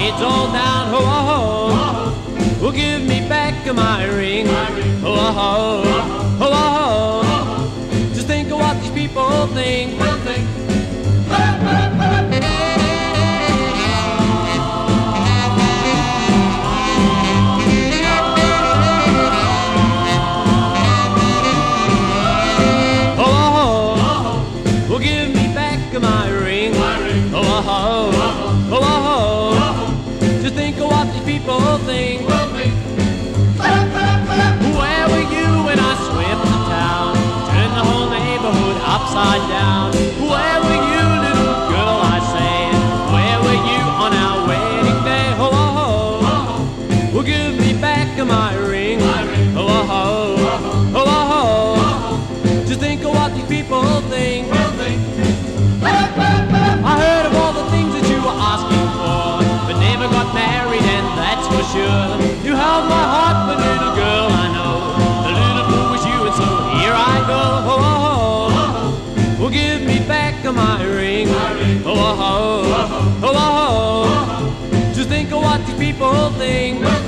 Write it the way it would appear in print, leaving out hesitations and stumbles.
It's all down, ho, ho, ho. Well, give me back my ring, ho, ho, ho, ho, ho. Just think of what these people think. Well, give me back my ring, ho, ho, ho, ho, ho. Just think of what these people think. Where were you when I swept the town, turned the whole neighborhood upside down? Where were you, little girl, I say? Where were you on our wedding day? Ho, ho, ho. Well, give me back my ring, ho, ho, ho, ho, ho. Just think of what these people think. I heard of all the things that you were asking for, but never got married, and that's for sure. You held my heart, but little girl, I know the little fool was you, and so here I go. Ho, ho, ho. Well, give me back my ring, ho, ho, ho, ho, ho. Just think of what these people think.